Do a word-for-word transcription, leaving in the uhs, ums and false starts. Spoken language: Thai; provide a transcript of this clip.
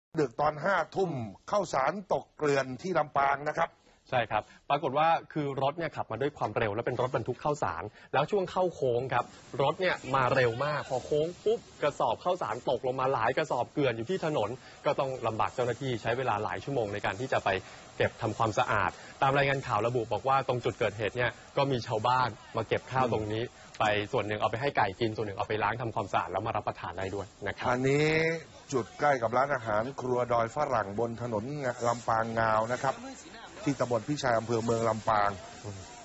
ดึกตอนห้าทุ่มข้าวสารตกเกลื่อนที่ลำปางนะครับใช่ครับปรากฏว่าคือรถเนี่ยขับมาด้วยความเร็วและเป็นรถบรรทุกข้าวสารแล้วช่วงเข้าโค้งครับรถเนี่ยมาเร็วมากพอโค้งปุ๊บกระสอบข้าวสารตกลงมาหลายกระสอบเกลื่อนอยู่ที่ถนนก็ต้องลำบากเจ้าหน้าที่ใช้เวลาหลายชั่วโมงในการที่จะไปเก็บทำความสะอาดตามรายงานข่าวระบุบอกว่าตรงจุดเกิดเหตุเนี่ยก็มีชาวบ้านมาเก็บข้าวตรงนี้ไปส่วนหนึ่งเอาไปให้ไก่กินส่วนหนึ่งเอาไปล้างทำความสะอาดแล้วมารับประทานได้ด้วยนะครับอันนี้จุดใกล้กับร้านอาหารครัวดอยฝรั่งบนถนนลำปางงาวนะครับที่ตำบลพิชัยอำเภอเมืองลำปาง